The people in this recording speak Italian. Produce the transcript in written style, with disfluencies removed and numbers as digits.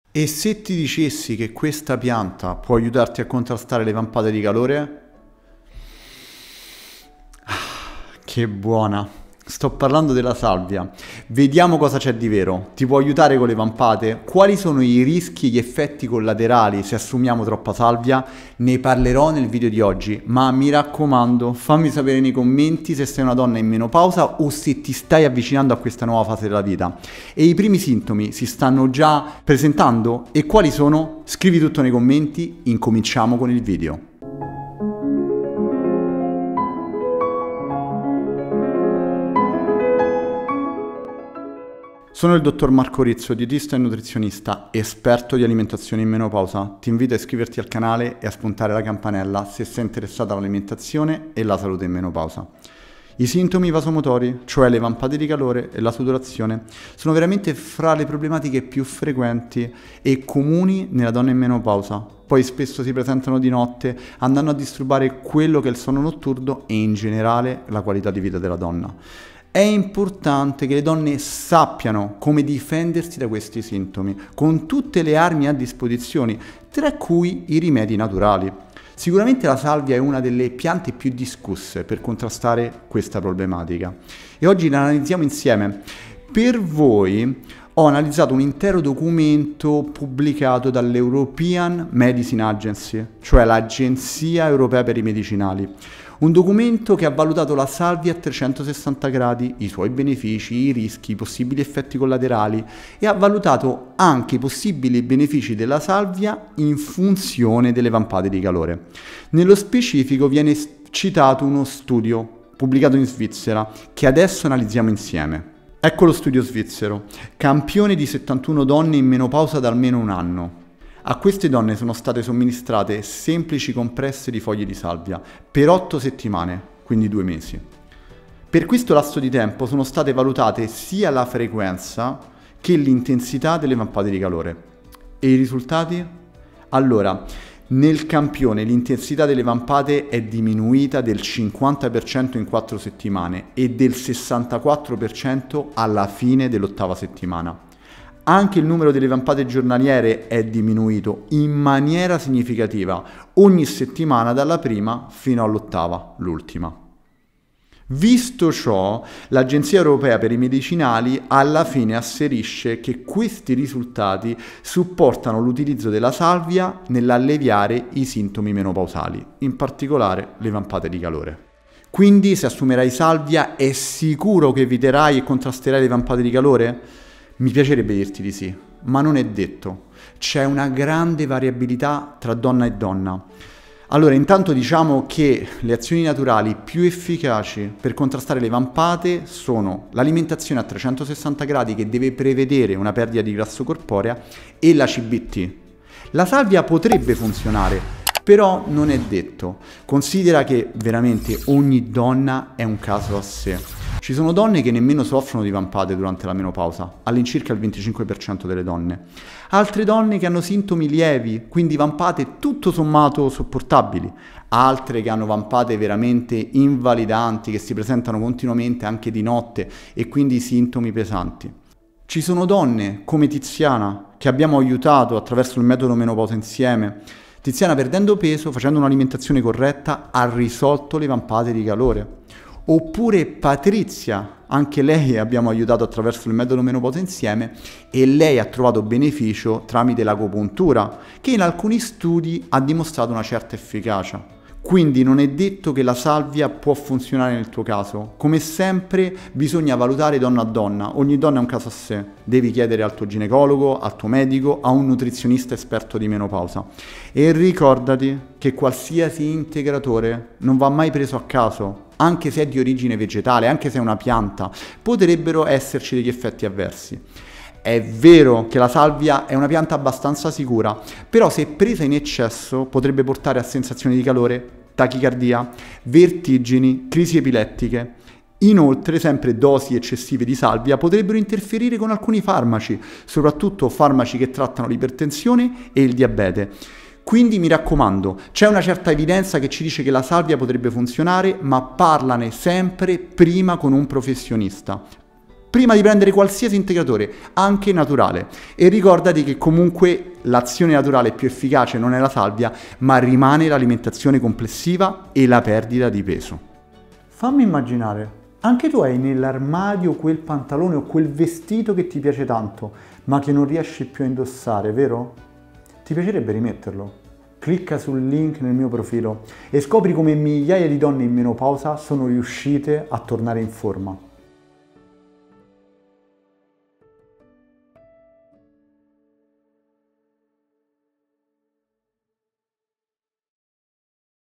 E se ti dicessi che questa pianta può aiutarti a contrastare le vampate di calore? Che buona! Sto parlando della salvia. Vediamo cosa c'è di vero. Ti può aiutare con le vampate? Quali sono i rischi e gli effetti collaterali se assumiamo troppa salvia? Ne parlerò nel video di oggi, ma mi raccomando, fammi sapere nei commenti se sei una donna in menopausa o se ti stai avvicinando a questa nuova fase della vita. E i primi sintomi si stanno già presentando? E quali sono? Scrivi tutto nei commenti, incominciamo con il video. Sono il dottor Marco Rizzo, dietista e nutrizionista, esperto di alimentazione in menopausa. Ti invito a iscriverti al canale e a spuntare la campanella se sei interessato all'alimentazione e alla salute in menopausa. I sintomi vasomotori, cioè le vampate di calore e la sudorazione, sono veramente fra le problematiche più frequenti e comuni nella donna in menopausa. Poi spesso si presentano di notte, andando a disturbare quello che è il sonno notturno e in generale la qualità di vita della donna. È importante che le donne sappiano come difendersi da questi sintomi, con tutte le armi a disposizione, tra cui i rimedi naturali. Sicuramente la salvia è una delle piante più discusse per contrastare questa problematica e oggi la analizziamo insieme. Per voi ho analizzato un intero documento pubblicato dall'European Medicine Agency, cioè l'Agenzia Europea per i Medicinali. Un documento che ha valutato la salvia a 360 gradi, i suoi benefici, i rischi, i possibili effetti collaterali e ha valutato anche i possibili benefici della salvia in funzione delle vampate di calore. Nello specifico viene citato uno studio pubblicato in Svizzera che adesso analizziamo insieme. Ecco lo studio svizzero. Campione di 71 donne in menopausa da almeno un anno. A queste donne sono state somministrate semplici compresse di foglie di salvia per 8 settimane, quindi 2 mesi. Per questo lasso di tempo sono state valutate sia la frequenza che l'intensità delle vampate di calore. E i risultati? Allora, nel campione l'intensità delle vampate è diminuita del 50% in 4 settimane e del 64% alla fine dell'8ª settimana. Anche il numero delle vampate giornaliere è diminuito in maniera significativa ogni settimana dalla prima fino all'8ª, l'ultima. Visto ciò, l'Agenzia Europea per i Medicinali alla fine asserisce che questi risultati supportano l'utilizzo della salvia nell'alleviare i sintomi menopausali, in particolare le vampate di calore. Quindi, se assumerai salvia, è sicuro che eviterai e contrasterai le vampate di calore? Mi piacerebbe dirti di sì, ma non è detto. C'è una grande variabilità tra donna e donna. Allora, intanto diciamo che le azioni naturali più efficaci per contrastare le vampate sono l'alimentazione a 360 gradi che deve prevedere una perdita di grasso corporea e la CBT. La salvia potrebbe funzionare, però non è detto. Considera che veramente ogni donna è un caso a sé. Ci sono donne che nemmeno soffrono di vampate durante la menopausa, all'incirca il 25% delle donne. Altre donne che hanno sintomi lievi, quindi vampate tutto sommato sopportabili. Altre che hanno vampate veramente invalidanti, che si presentano continuamente anche di notte e quindi sintomi pesanti. Ci sono donne come Tiziana, che abbiamo aiutato attraverso il metodo Menopausa Insieme. Tiziana, perdendo peso, facendo un'alimentazione corretta, ha risolto le vampate di calore. Oppure Patrizia, anche lei abbiamo aiutato attraverso il metodo Menopausa Insieme e lei ha trovato beneficio tramite l'agopuntura, che in alcuni studi ha dimostrato una certa efficacia. Quindi non è detto che la salvia può funzionare nel tuo caso. Come sempre bisogna valutare donna a donna, ogni donna è un caso a sé. Devi chiedere al tuo ginecologo, al tuo medico, a un nutrizionista esperto di menopausa. E ricordati che qualsiasi integratore non va mai preso a caso, anche se è di origine vegetale, anche se è una pianta, potrebbero esserci degli effetti avversi. È vero che la salvia è una pianta abbastanza sicura, però se presa in eccesso potrebbe portare a sensazioni di calore, tachicardia, vertigini, crisi epilettiche. Inoltre, sempre dosi eccessive di salvia potrebbero interferire con alcuni farmaci, soprattutto farmaci che trattano l'ipertensione e il diabete. Quindi mi raccomando, c'è una certa evidenza che ci dice che la salvia potrebbe funzionare, ma parlane sempre prima con un professionista. prima di prendere qualsiasi integratore, anche naturale. E ricordati che comunque l'azione naturale più efficace non è la salvia, ma rimane l'alimentazione complessiva e la perdita di peso. Fammi immaginare, anche tu hai nell'armadio quel pantalone o quel vestito che ti piace tanto, ma che non riesci più a indossare, vero? Ti piacerebbe rimetterlo? Clicca sul link nel mio profilo e scopri come migliaia di donne in menopausa sono riuscite a tornare in forma.